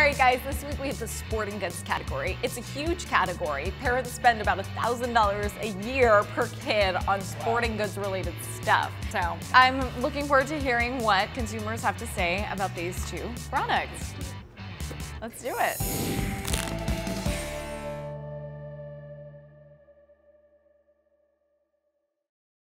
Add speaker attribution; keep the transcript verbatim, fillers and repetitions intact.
Speaker 1: right, guys, this week we have the sporting goods category. It's a huge category. Parents spend about one thousand dollars a year per kid on sporting goods related stuff. So I'm looking forward to hearing what consumers have to say about these two products. Let's do it.